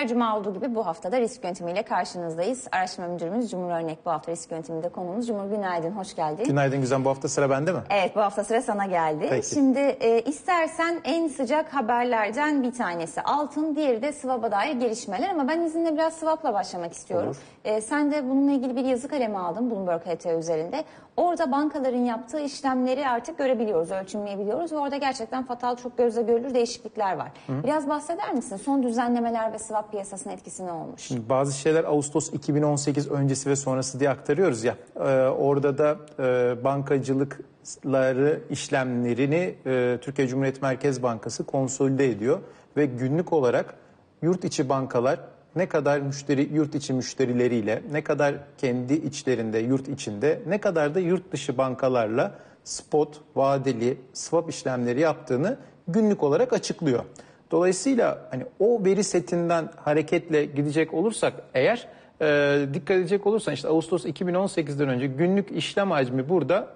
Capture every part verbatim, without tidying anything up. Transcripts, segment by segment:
Her cuma olduğu gibi bu haftada risk yönetimiyle karşınızdayız. Araştırma müdürümüz Cumhur Örnek bu hafta risk yönetiminde konuğumuz. Cumhur günaydın, hoş geldin. Günaydın Güzem, bu hafta sıra bende mi? Evet, bu hafta sıra sana geldi. Peki. Şimdi e, istersen en sıcak haberlerden bir tanesi altın, diğeri de swap'a dair gelişmeler. Ama ben izninle biraz swap'la başlamak istiyorum. E, sen de bununla ilgili bir yazı kalemi aldın Bloomberg H T üzerinde. Orada bankaların yaptığı işlemleri artık görebiliyoruz, ölçümleyebiliyoruz ve orada gerçekten fatal, çok gözle görülür değişiklikler var. Hı. Biraz bahseder misin? Son düzenlemeler ve swap piyasasının etkisi ne olmuş? Şimdi bazı şeyler Ağustos iki bin on sekiz öncesi ve sonrası diye aktarıyoruz ya. E, orada da e, bankacılıkları işlemlerini e, Türkiye Cumhuriyet Merkez Bankası konsolide ediyor ve günlük olarak yurt içi bankalar ne kadar müşteri yurt içi müşterileriyle, ne kadar kendi içlerinde, yurt içinde, ne kadar da yurt dışı bankalarla spot, vadeli, swap işlemleri yaptığını günlük olarak açıklıyor. Dolayısıyla hani o veri setinden hareketle gidecek olursak eğer e, dikkat edecek olursan işte Ağustos iki bin on sekizden önce günlük işlem hacmi burada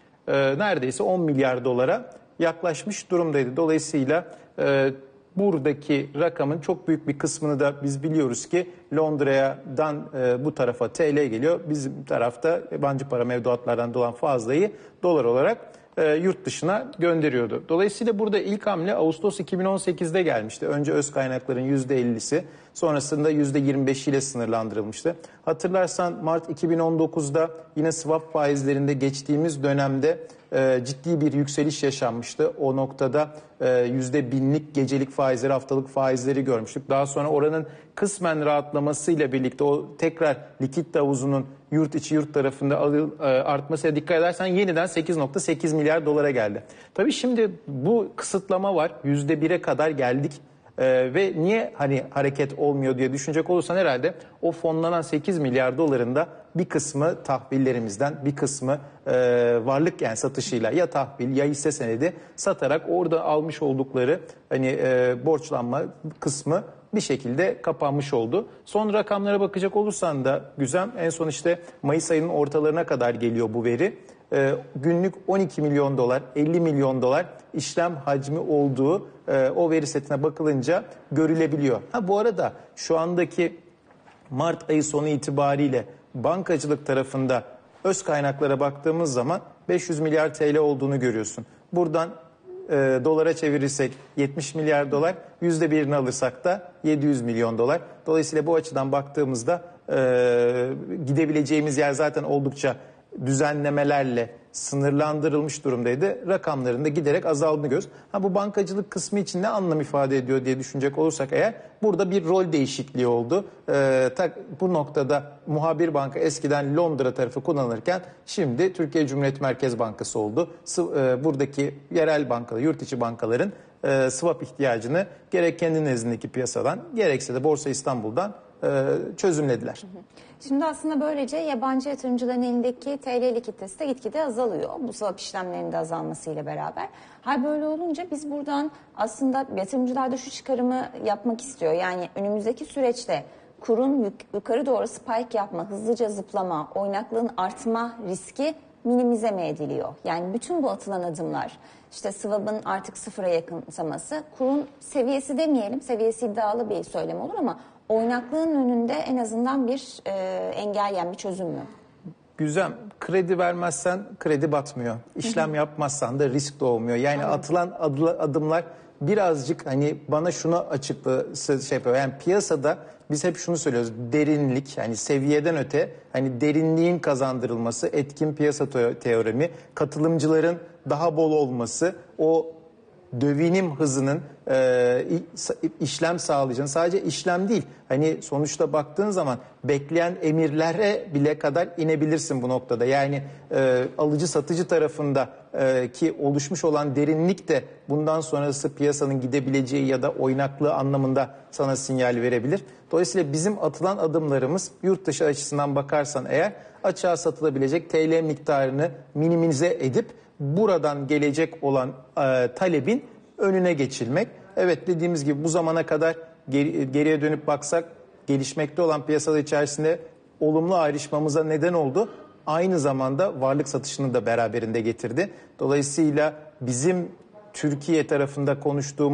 e, neredeyse on milyar dolara yaklaşmış durumdaydı. Dolayısıyla e, buradaki rakamın çok büyük bir kısmını da biz biliyoruz ki Londra'dan e, bu tarafa T L geliyor. Bizim tarafta yabancı para mevduatlardan dolan fazlayı dolar olarak e, yurt dışına gönderiyordu. Dolayısıyla burada ilk hamle Ağustos iki bin on sekizde gelmişti. Önce öz kaynakların yüzde ellisi, sonrasında yüzde yirmi beşi ile sınırlandırılmıştı. Hatırlarsan Mart iki bin on dokuzda yine swap faizlerinde geçtiğimiz dönemde e, ciddi bir yükseliş yaşanmıştı. O noktada e, yüzde binlik gecelik faizleri, haftalık faizleri görmüştük. Daha sonra oranın kısmen rahatlamasıyla birlikte o tekrar likit havuzunun yurt içi yurt tarafında artmasına dikkat edersen yeniden sekiz nokta sekiz milyar dolara geldi. Tabii şimdi bu kısıtlama var. yüzde bire kadar geldik. Ee, ve niye hani hareket olmuyor diye düşünecek olursan herhalde o fonlanan sekiz milyar doların da bir kısmı tahvillerimizden, bir kısmı e, varlık yani satışıyla ya tahvil ya hisse senedi satarak orada almış oldukları hani e, borçlanma kısmı bir şekilde kapanmış oldu. Son rakamlara bakacak olursan da Güzem, en son işte Mayıs ayının ortalarına kadar geliyor bu veri. Ee, günlük on iki milyon dolar, elli milyon dolar işlem hacmi olduğu e, o veri setine bakılınca görülebiliyor. Ha, bu arada şu andaki Mart ayı sonu itibariyle bankacılık tarafında öz kaynaklara baktığımız zaman beş yüz milyar T L olduğunu görüyorsun. Buradan e, dolara çevirirsek yetmiş milyar dolar, yüzde birini alırsak da yedi yüz milyon dolar. Dolayısıyla bu açıdan baktığımızda e, gidebileceğimiz yer zaten oldukça düzenlemelerle sınırlandırılmış durumdaydı. Rakamlarında giderek azaldığını görüyoruz. Ha, bu bankacılık kısmı için ne anlam ifade ediyor diye düşünecek olursak eğer burada bir rol değişikliği oldu. Ee, tak, bu noktada muhabir banka eskiden Londra tarafı kullanılırken şimdi Türkiye Cumhuriyet Merkez Bankası oldu. S e, buradaki yerel bankalar, yurt içi bankaların e, swap ihtiyacını gerek kendi nezdindeki piyasadan gerekse de Borsa İstanbul'dan e, çözümlediler. Hı hı. Şimdi aslında böylece yabancı yatırımcıların elindeki T L likiditesi de gitgide azalıyor. Bu swap işlemlerinin de azalmasıyla beraber. Hal böyle olunca biz buradan aslında yatırımcılar da şu çıkarımı yapmak istiyor. Yani önümüzdeki süreçte kurun yuk yukarı doğru spike yapma, hızlıca zıplama, oynaklığın artma riski minimize mi ediliyor? Yani bütün bu atılan adımlar, işte swap'ın artık sıfıra yakınsaması, kurun seviyesi demeyelim, seviyesi iddialı bir söylem olur ama oynaklığın önünde en azından bir e, engel, yani bir çözüm mü? Güzel. Kredi vermezsen kredi batmıyor. İşlem hı hı. yapmazsan da risk doğmuyor. Yani Anladım. atılan adımlar birazcık hani bana şunu açıklı şey yapıyor. Yani piyasada biz hep şunu söylüyoruz. Derinlik, yani seviyeden öte hani derinliğin kazandırılması, etkin piyasa teoremi, katılımcıların daha bol olması, o dövinim hızının e, işlem sağlayacağını, sadece işlem değil, hani sonuçta baktığın zaman bekleyen emirlere bile kadar inebilirsin bu noktada. Yani e, alıcı satıcı tarafında e, ki oluşmuş olan derinlik de bundan sonrası piyasanın gidebileceği ya da oynaklığı anlamında sana sinyal verebilir. Dolayısıyla bizim atılan adımlarımız yurt dışı açısından bakarsan eğer açığa satılabilecek T L miktarını minimize edip buradan gelecek olan e, talebin önüne geçilmek. Evet, dediğimiz gibi bu zamana kadar geri, geriye dönüp baksak gelişmekte olan piyasalar içerisinde olumlu ayrışmamıza neden oldu. Aynı zamanda varlık satışını da beraberinde getirdi. Dolayısıyla bizim Türkiye tarafında konuştuğumuz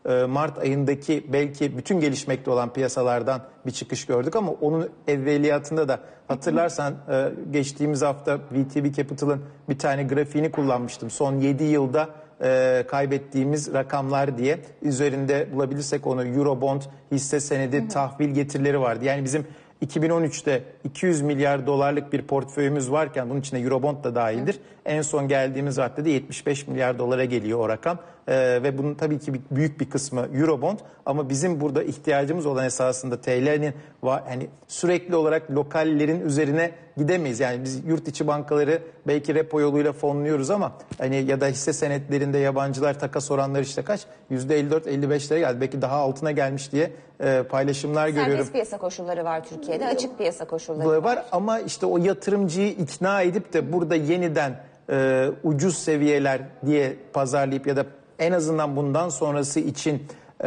e, Mart ayındaki belki bütün gelişmekte olan piyasalardan bir çıkış gördük ama onun evveliyatında da hatırlarsan e, geçtiğimiz hafta V T B Capital'ın bir tane grafiğini kullanmıştım. Son yedi yılda e, kaybettiğimiz rakamlar diye, üzerinde bulabilirsek onu Eurobond, hisse senedi, hı hı. tahvil getirileri vardı. Yani bizim iki bin on üçte iki yüz milyar dolarlık bir portföyümüz varken, bunun içine Eurobond da dahildir. Hı. En son geldiğimiz vakitte yetmiş beş milyar dolara geliyor o rakam. Ee, ve bunun tabii ki bir, büyük bir kısmı Eurobond, ama bizim burada ihtiyacımız olan esasında T L'nin hani sürekli olarak lokallerin üzerine gidemeyiz. Yani biz yurt içi bankaları belki repo yoluyla fonluyoruz ama hani ya da hisse senetlerinde yabancılar takas oranları işte kaç? yüzde elli dört elli beşlere geldi. Belki daha altına gelmiş diye e, paylaşımlar Serbest görüyorum. Serbest piyasa koşulları var Türkiye'de, açık piyasa koşulları var. var. Ama işte o yatırımcıyı ikna edip de burada yeniden e, ucuz seviyeler diye pazarlayıp ya da en azından bundan sonrası için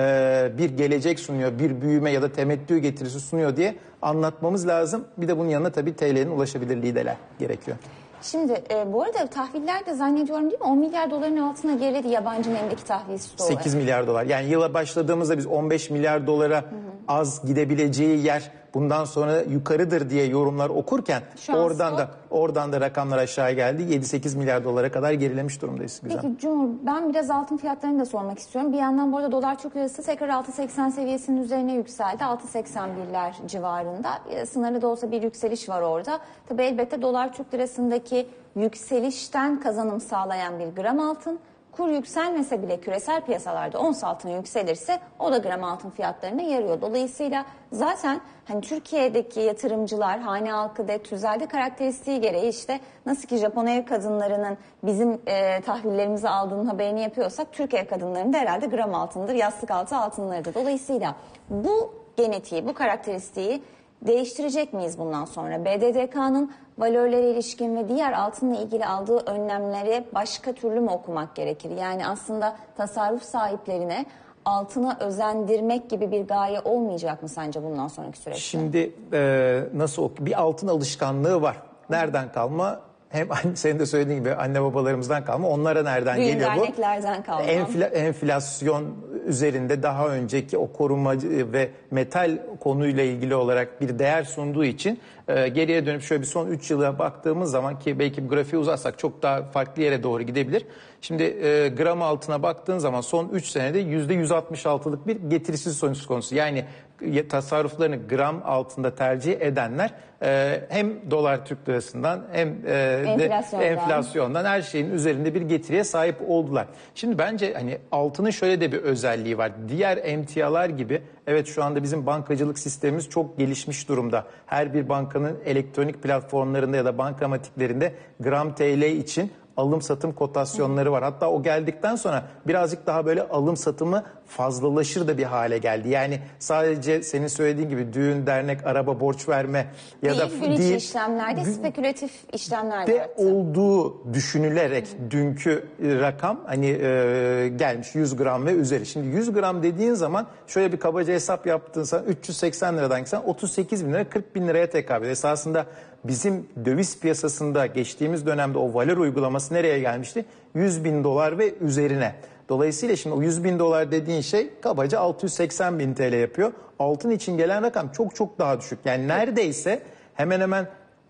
e, bir gelecek sunuyor, bir büyüme ya da temettü getirisi sunuyor diye anlatmamız lazım. Bir de bunun yanına tabii T L'nin ulaşabilirliği de gerekiyor. Şimdi e, bu arada tahviller de zannediyorum değil mi? on milyar doların altına geriledi yabancı nemdeki tahvil stoğu. sekiz milyar dolar. Yani yıla başladığımızda biz on beş milyar dolara hı hı. az gidebileceği yer bundan sonra yukarıdır diye yorumlar okurken oradan da oradan da rakamlar aşağı geldi. yedi sekiz milyar dolara kadar gerilemiş durumdayız. Güzel. Peki Cumhur, ben biraz altın fiyatlarını da sormak istiyorum. Bir yandan bu arada dolar Türk lirası tekrar altı seksen seviyesinin üzerine yükseldi. altı seksen birler civarında. Sınırlı da olsa bir yükseliş var orada. Tabii elbette dolar Türk lirasındaki yükselişten kazanım sağlayan bir gram altın. Kur yükselmese bile küresel piyasalarda ons altına yükselirse o da gram altın fiyatlarına yarıyor. Dolayısıyla zaten hani Türkiye'deki yatırımcılar, hane halkı da tüzelde karakteristiği gereği işte nasıl ki Japon ev kadınlarının bizim e, tahvillerimizi aldığının haberini yapıyorsak Türk ev kadınlarının da herhalde gram altındır, yastık altı altınlarıdır. Dolayısıyla bu genetiği, bu karakteristiği değiştirecek miyiz bundan sonra? B D D K'nın valörlere ilişkin ve diğer altınla ilgili aldığı önlemleri başka türlü mü okumak gerekir? Yani aslında tasarruf sahiplerine altına özendirmek gibi bir gaye olmayacak mı sence bundan sonraki süreçte? Şimdi e, nasıl bir altın alışkanlığı var. Nereden kalma? Hem senin de söylediğin gibi anne babalarımızdan kalma. Onlara nereden Büyük geliyor bu? derneklerden kalma. Enfla, enflasyon üzerinde daha önceki o koruma ve metal konuyla ilgili olarak bir değer sunduğu için e, geriye dönüp şöyle bir son üç yıla baktığımız zaman, ki belki bu grafiği uzatsak çok daha farklı yere doğru gidebilir. Şimdi e, gram altına baktığın zaman son üç senede yüzde yüz altmış altılık bir getirisiz sonuç konusu. Yani tasarruflarını gram altında tercih edenler e, hem dolar Türk lirasından hem e, enflasyondan. de enflasyondan her şeyin üzerinde bir getiriye sahip oldular. Şimdi bence hani altının şöyle de bir özelliği var. Diğer emtialar gibi, evet şu anda bizim bankacılık sistemimiz çok gelişmiş durumda. Her bir bankanın elektronik platformlarında ya da bankamatiklerinde gram T L için alım satım kotasyonları var. Hatta o geldikten sonra birazcık daha böyle alım satımı fazlalaşır da bir hale geldi. Yani sadece senin söylediğin gibi düğün, dernek, araba borç verme ya değil, da gün içi değil, işlemlerde spekülatif işlemler de arttı. olduğu düşünülerek dünkü rakam hani e, gelmiş yüz gram ve üzeri. Şimdi yüz gram dediğin zaman şöyle bir kabaca hesap yaptığınsa üç yüz seksen liradan sen otuz sekiz bin lira kırk bin liraya tekabül. Esasında bizim döviz piyasasında geçtiğimiz dönemde o valör uygulaması nereye gelmişti? yüz bin dolar ve üzerine. Dolayısıyla şimdi o yüz bin dolar dediğin şey kabaca altı yüz seksen bin T L yapıyor. Altın için gelen rakam çok çok daha düşük. Yani neredeyse hemen hemen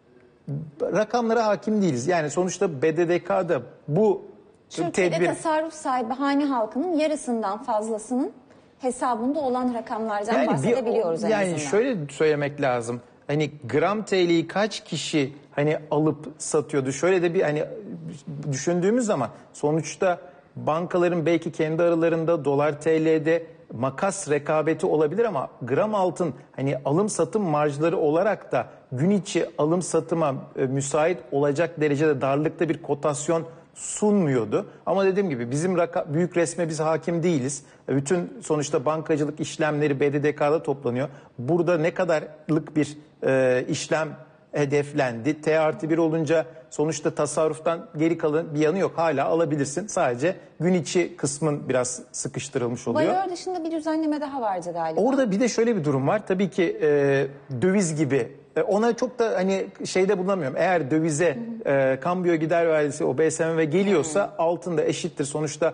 rakamlara hakim değiliz. Yani sonuçta B D D K'da bu Türkiye'de tedbir... tasarruf sahibi hane halkının yarısından fazlasının hesabında olan rakamlardan yani bahsedebiliyoruz bir, en yani azından. Yani şöyle söylemek lazım. Hani gram T L'yi kaç kişi hani alıp satıyordu? Şöyle de bir hani düşündüğümüz zaman sonuçta bankaların belki kendi aralarında dolar T L'de makas rekabeti olabilir ama gram altın hani alım satım marjları olarak da gün içi alım satıma e, müsait olacak derecede darlıkta bir kotasyon sunmuyordu. Ama dediğim gibi bizim raka, büyük resme biz hakim değiliz. Bütün sonuçta bankacılık işlemleri B D D K'da toplanıyor. Burada ne kadarlık bir e, işlem hedeflendi? T artı bir olunca sonuçta tasarruftan geri kalan bir yanı yok. Hala alabilirsin. Sadece gün içi kısmın biraz sıkıştırılmış oluyor. Valör dışında bir düzenleme daha vardı galiba. Orada bir de şöyle bir durum var. Tabii ki e, döviz gibi. E, ona çok da hani şeyde bulunamıyorum. Eğer dövize, e, kambiyo gider vergisi o B S M V geliyorsa hmm. altın da eşittir. Sonuçta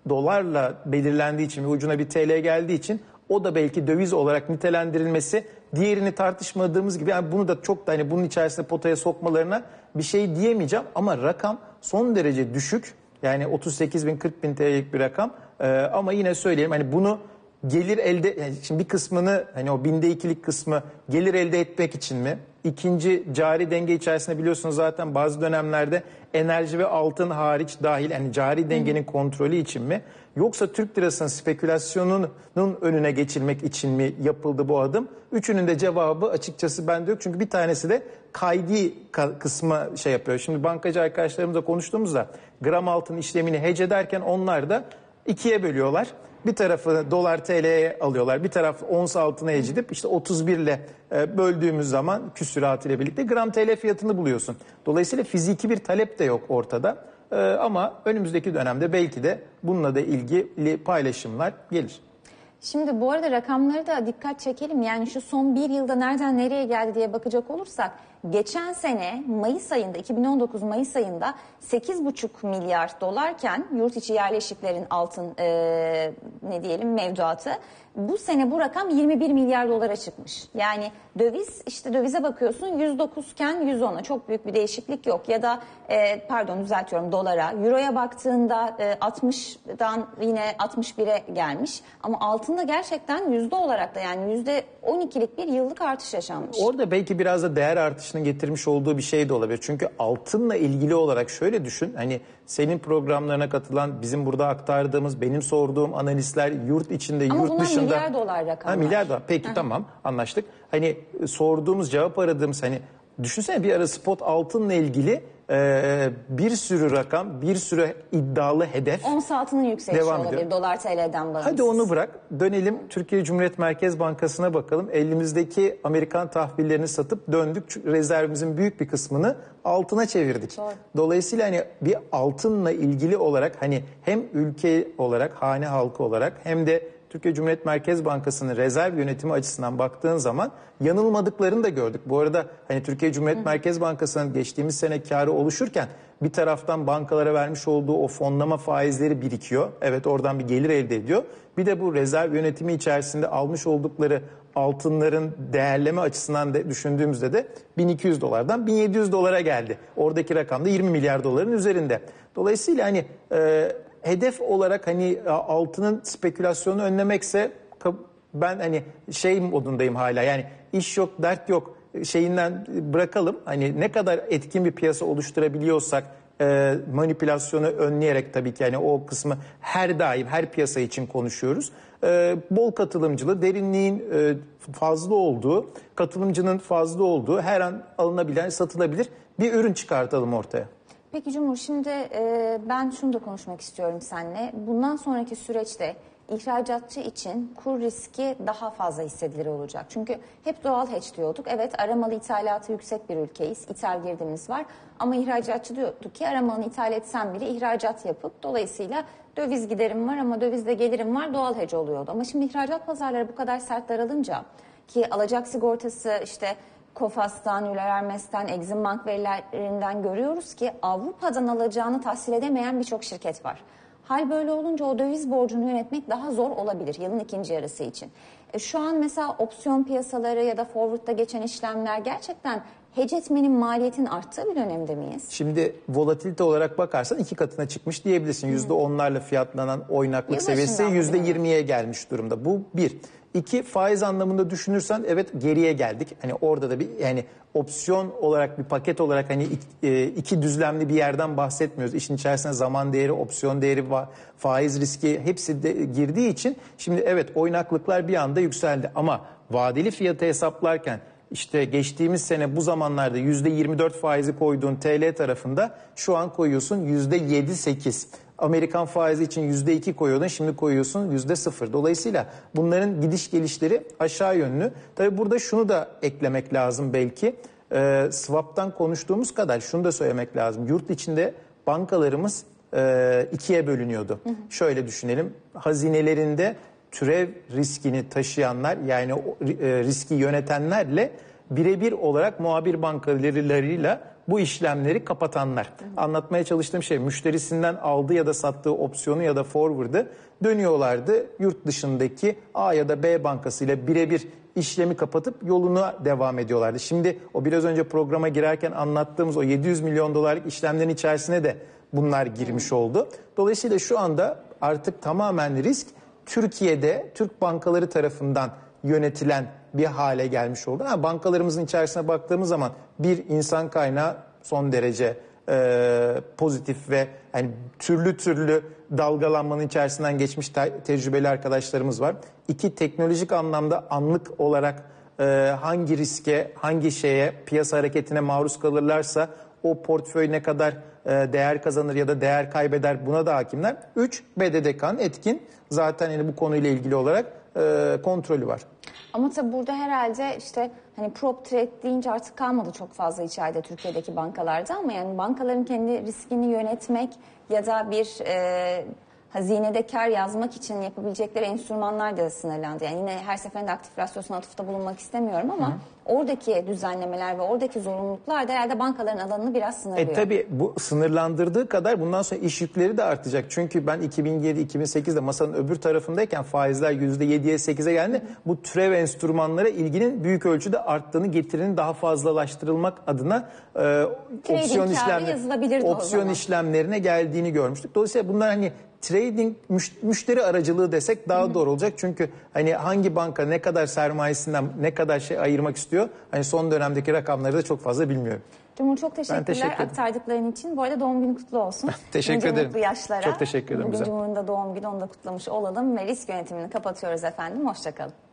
dolarla belirlendiği için ve ucuna bir T L geldiği için o da belki döviz olarak nitelendirilmesi, diğerini tartışmadığımız gibi, yani bunu da çok da hani bunun içerisinde potaya sokmalarına bir şey diyemeyeceğim ama rakam son derece düşük. Yani otuz sekiz bin kırk bin T L'lik bir rakam ee, ama yine söyleyeyim hani bunu gelir elde, yani şimdi bir kısmını, hani o binde ikilik kısmı gelir elde etmek için mi? İkinci, cari denge içerisinde biliyorsunuz zaten bazı dönemlerde enerji ve altın hariç dahil, yani cari dengenin kontrolü için mi? Yoksa Türk lirasının spekülasyonunun önüne geçilmek için mi yapıldı bu adım? Üçünün de cevabı açıkçası bende yok. Çünkü bir tanesi de kaydi kısmı şey yapıyor. Şimdi bankacı arkadaşlarımızla konuştuğumuzda gram altın işlemini hece ederken onlar da ikiye bölüyorlar. Bir tarafı dolar T L'ye alıyorlar. Bir taraf ons altına hece edip işte otuz bir ile böldüğümüz zaman küsuratı ile birlikte gram T L fiyatını buluyorsun. Dolayısıyla fiziki bir talep de yok ortada. Ee, ama önümüzdeki dönemde belki de bununla da ilgili paylaşımlar gelir. Şimdi bu arada rakamları da dikkat çekelim. Yani şu son bir yılda nereden nereye geldi diye bakacak olursak, geçen sene Mayıs ayında, iki bin on dokuz Mayıs ayında sekiz buçuk milyar dolarken yurt içi yerleşiklerin altın e, ne diyelim mevduatı, bu sene bu rakam yirmi bir milyar dolara çıkmış. Yani döviz, işte dövize bakıyorsun yüz dokuz iken yüz ona, çok büyük bir değişiklik yok. Ya da e, pardon düzeltiyorum, dolara, euroya baktığında e, altmıştan yine altmış bire gelmiş. Ama altında gerçekten yüzde olarak da yani yüzde on ikilik bir yıllık artış yaşanmış. Orada belki biraz da değer artışının getirmiş olduğu bir şey de olabilir. Çünkü altınla ilgili olarak şöyle düşün, hani senin programlarına katılan, bizim burada aktardığımız, benim sorduğum analistler yurt içinde, ama yurt dışında. Ama milyar dolar rakamlar. Ha, milyar dolar. Peki tamam, anlaştık. Hani sorduğumuz, cevap aradığımız, hani düşünsene bir ara spot altınla ilgili e, bir sürü rakam, bir sürü iddialı hedef. Ons altının yükselişi devam olabilir ediyor. dolar T L'den bağımsız. Hadi onu bırak, dönelim Türkiye Cumhuriyet Merkez Bankası'na bakalım. Elimizdeki Amerikan tahvillerini satıp döndük, rezervimizin büyük bir kısmını altına çevirdik. Doğru. Dolayısıyla hani bir altınla ilgili olarak, hani hem ülke olarak, hane halkı olarak, hem de Türkiye Cumhuriyet Merkez Bankası'nın rezerv yönetimi açısından baktığın zaman yanılmadıklarını da gördük. Bu arada hani Türkiye Cumhuriyet Hı. Merkez Bankası'nın geçtiğimiz sene karı oluşurken bir taraftan bankalara vermiş olduğu o fonlama faizleri birikiyor. Evet, oradan bir gelir elde ediyor. Bir de bu rezerv yönetimi içerisinde almış oldukları altınların değerleme açısından da düşündüğümüzde de bin iki yüz dolardan bin yedi yüz dolara geldi. Oradaki rakam da yirmi milyar doların üzerinde. Dolayısıyla hani e, hedef olarak hani altının spekülasyonu önlemekse, ben hani şey modundayım hala, yani iş yok dert yok şeyinden bırakalım. Hani ne kadar etkin bir piyasa oluşturabiliyorsak e, manipülasyonu önleyerek, tabii ki yani o kısmı her daim her piyasa için konuşuyoruz. E, bol katılımcılı, derinliğin e, fazla olduğu, katılımcının fazla olduğu, her an alınabilen, satılabilir bir ürün çıkartalım ortaya. Peki Cumhur, şimdi e, ben şunu da konuşmak istiyorum seninle. Bundan sonraki süreçte ihracatçı için kur riski daha fazla hissedilir olacak. Çünkü hep doğal hedge diyorduk. Evet, aramalı ithalatı yüksek bir ülkeyiz. İthal girdimiz var. Ama ihracatçı diyorduk ki aramalını ithal etsem bile ihracat yapıp dolayısıyla döviz giderim var ama dövizde gelirim var, doğal hedge oluyordu. Ama şimdi ihracat pazarları bu kadar sert daralınca, ki alacak sigortası işte Kofas'tan, Euler Hermes'ten, Exim Bank verilerinden görüyoruz ki Avrupa'dan alacağını tahsil edemeyen birçok şirket var. Hal böyle olunca o döviz borcunu yönetmek daha zor olabilir yılın ikinci yarısı için. E şu an mesela opsiyon piyasaları ya da forward'da geçen işlemler gerçekten hedge etmenin maliyetin arttığı bir dönemde miyiz? Şimdi volatilite olarak bakarsan iki katına çıkmış diyebilirsin. Yüzde onlarla fiyatlanan oynaklık seviyesi yüzde yirmiye gelmiş durumda. Bu bir. İki, faiz anlamında düşünürsen evet geriye geldik. Hani orada da bir, yani opsiyon olarak, bir paket olarak hani iki düzlemli bir yerden bahsetmiyoruz. İşin içerisine zaman değeri, opsiyon değeri, faiz riski hepsi de girdiği için şimdi evet oynaklıklar bir anda yükseldi. Ama vadeli fiyatı hesaplarken işte geçtiğimiz sene bu zamanlarda yüzde yirmi dört faizi koyduğun T L tarafında şu an koyuyorsun yüzde yedi sekiz. Amerikan faizi için yüzde iki koyuyordun, şimdi koyuyorsun yüzde sıfır. Dolayısıyla bunların gidiş gelişleri aşağı yönlü. Tabii burada şunu da eklemek lazım belki. E, swap'tan konuştuğumuz kadar şunu da söylemek lazım. Yurt içinde bankalarımız e, ikiye bölünüyordu. Hı hı. Şöyle düşünelim. Hazinelerinde türev riskini taşıyanlar, yani o, e, riski yönetenlerle birebir olarak muhabir bankalarıyla bu işlemleri kapatanlar. Anlatmaya çalıştığım şey, müşterisinden aldığı ya da sattığı opsiyonu ya da forward'ı dönüyorlardı. Yurt dışındaki A ya da B bankasıyla birebir işlemi kapatıp yoluna devam ediyorlardı. Şimdi o biraz önce programa girerken anlattığımız o yedi yüz milyon dolarlık işlemlerin içerisine de bunlar girmiş oldu. Dolayısıyla şu anda artık tamamen risk Türkiye'de Türk bankaları tarafından yönetilen bir hale gelmiş oldu. Ha, bankalarımızın içerisine baktığımız zaman bir insan kaynağı son derece e, pozitif ve yani türlü türlü dalgalanmanın içerisinden geçmiş te- tecrübeli arkadaşlarımız var. İki, teknolojik anlamda anlık olarak e, hangi riske, hangi şeye, piyasa hareketine maruz kalırlarsa o portföy ne kadar e, değer kazanır ya da değer kaybeder, buna da hakimler. Üç, B D D K'nın etkin, zaten yani bu konuyla ilgili olarak e, kontrolü var. Ama tabii burada herhalde işte hani prop trade deyince artık kalmadı çok fazla içeride Türkiye'deki bankalarda, ama yani bankaların kendi riskini yönetmek ya da bir e, hazinede kar yazmak için yapabilecekleri enstrümanlar da sınırlandı. Yani yine her seferinde aktif rasyosuna atıfta bulunmak istemiyorum ama Hı. oradaki düzenlemeler ve oradaki zorunluluklar da herhalde bankaların alanını biraz sınırlıyor. E tabii bu sınırlandırdığı kadar bundan sonra iş yükleri de artacak. Çünkü ben iki bin yedi iki bin sekizde masanın öbür tarafındayken faizler yüzde yediye sekize geldi. Hı. Bu türev enstrümanlara ilginin büyük ölçüde arttığını, getirinin daha fazlalaştırılmak adına e, opsiyon işlemleri, opsiyon işlemlerine geldiğini görmüştük. Dolayısıyla bunlar hani trading, müşteri aracılığı desek daha doğru olacak. Çünkü hani hangi banka ne kadar sermayesinden ne kadar şey ayırmak istiyor, hani son dönemdeki rakamları da çok fazla bilmiyorum. Cumhur, çok teşekkürler teşekkür aktardıkların için. Bu arada doğum günü kutlu olsun. Teşekkür ederim. Mutlu yaşlara. Çok teşekkür ederim. Bugün Cumhur'un da doğum günü, onu da kutlamış olalım ve risk yönetimini kapatıyoruz efendim. Hoşçakalın.